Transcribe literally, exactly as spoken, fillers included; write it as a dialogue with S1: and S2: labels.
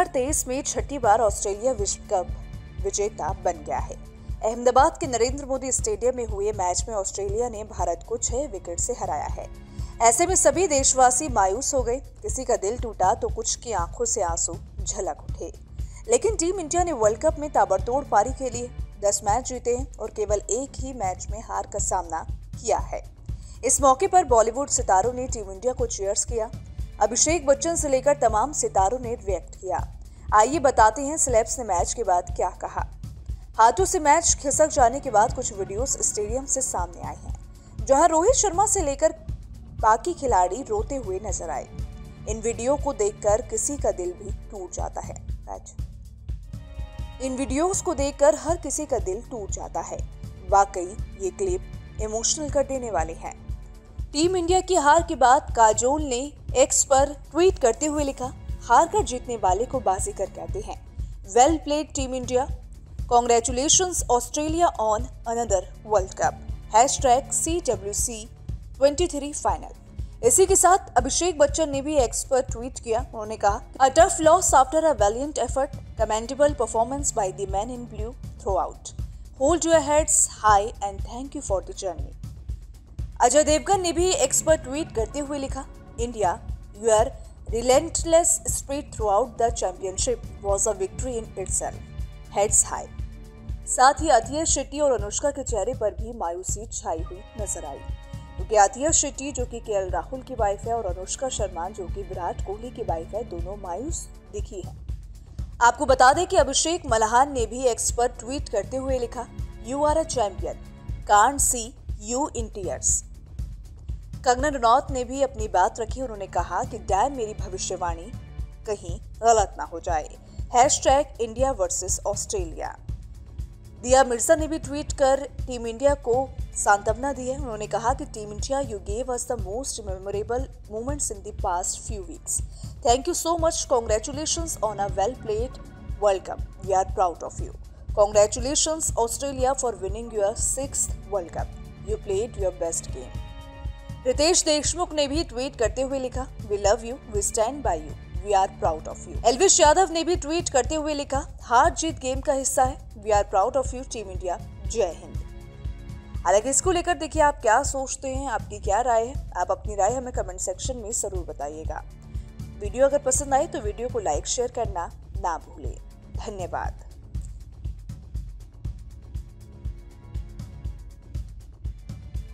S1: दो हज़ार तेईस में छठी बार ऑस्ट्रेलिया विश्व कप विजेता बन गया है। अहमदाबाद के नरेंद्र मोदी स्टेडियम में हुए मैच में ऑस्ट्रेलिया ने भारत को छह विकेट से हराया है। ऐसे में सभी देशवासी मायूस हो गए। किसी का दिल टूटा तो कुछ की आंखों से आंसू झलक उठे। लेकिन टीम इंडिया ने वर्ल्ड कप में ताबड़तोड़ पारी के लिए दस मैच जीते हैं और केवल एक ही मैच में हार का सामना किया है। इस मौके पर बॉलीवुड सितारों ने टीम इंडिया को चीयर्स किया। अभिषेक बच्चन से लेकर तमाम सितारों ने रिएक्ट किया। आइए बताते हैं सेलेब्स ने मैच के बाद क्या कहा। हाथों से मैच खिसक जाने के बाद कुछ वीडियोस स्टेडियम से सामने आए हैं, जहां रोहित शर्मा से लेकर बाकी खिलाड़ी रोते हुए नजर आए। इन वीडियो को देखकर किसी का दिल भी टूट जाता है। इन वीडियोस को देखकर हर किसी का दिल टूट जाता है। वाकई ये क्लिप इमोशनल कर देने वाले हैं। टीम इंडिया की हार के बाद काजोल ने एक्स पर ट्वीट करते हुए लिखा, हार कर जीतने वाले को बाजीगर कहते हैं। Well played team India, congratulations Australia on another world cup, hashtag C W C twenty three final. इसी के साथ अभिषेक बच्चन ने भी एक्स पर ट्वीट किया। उन्होंने कहा, a tough loss after a valiant effort, commendable performance by the men in blue throughout, hold your heads high and thank you for the journey. Ajay Devgn ने भी एक्स पर ट्वीट करते हुए लिखा, India, your relentless spirit throughout the championship was a victory in itself, heads high. साथ ही अथिया शेट्टी और अनुष्का के चेहरे पर भी मायूसी छाई हुई नजर आई, क्योंकि अथिया शेट्टी जो कि के एल राहुल की वाइफ है और अनुष्का शर्मा जो कि विराट कोहली की वाइफ है, दोनों मायूस दिखी है। आपको बता दें कि अभिषेक मल्हान ने भी एक्स पर ट्वीट करते हुए लिखा, you are a champion, can't see you in tears. Kangana Ranaut ने भी अपनी बात रखी। उन्होंने कहा कि डैम मेरी भविष्यवाणी कहीं गलत ना हो जाए, हैशटैग इंडिया वर्सेस ऑस्ट्रेलिया। दिया मिर्जा ने भी ट्वीट कर टीम इंडिया को सांत्वना दी है। उन्होंने कहा कि team India, you gave us the most memorable moments in the past few weeks, thank you so much, congratulations on a well played world cup, we are proud of you, congratulations Australia for winning your sixth world cup, you played your best game. Ritesh Deshmukh ने भी tweet करते हुए लिखा, we love you, we stand by you, we are proud of you. Elvish Yadav ने भी tweet करते हुए लिखा, हार जीत गेम का हिस्सा है, we are proud of you team India, जय हिंद। हालांकि इसको लेकर देखिए आप क्या सोचते हैं, आपकी क्या राय है, आप अपनी राय हमें कमेंट सेक्शन में जरूर बताइएगा। वीडियो अगर पसंद आए तो वीडियो को लाइक शेयर करना ना भूलें। धन्यवाद।